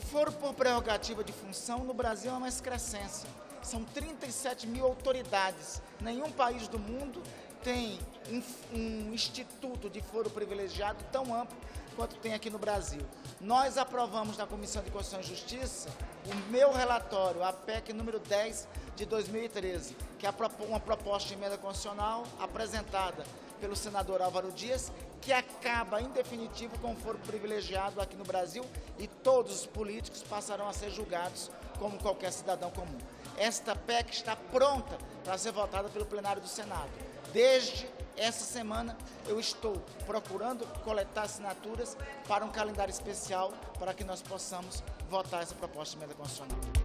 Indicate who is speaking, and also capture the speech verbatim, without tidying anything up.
Speaker 1: foro por prerrogativa de função no Brasil é uma excrescência. São trinta e sete mil autoridades. Nenhum país do mundo tem um, um instituto de foro privilegiado tão amplo quanto tem aqui no Brasil. Nós aprovamos na Comissão de Constituição e Justiça o meu relatório, a P E C número dez de dois mil e treze, que é uma proposta de emenda constitucional apresentada pelo senador Álvaro Dias, que acaba, em definitivo, com o foro privilegiado aqui no Brasil e todos os políticos passarão a ser julgados como qualquer cidadão comum. Esta P E C está pronta para ser votada pelo plenário do Senado. Desde essa semana eu estou procurando coletar assinaturas para um calendário especial para que nós possamos votar essa proposta de emenda constitucional.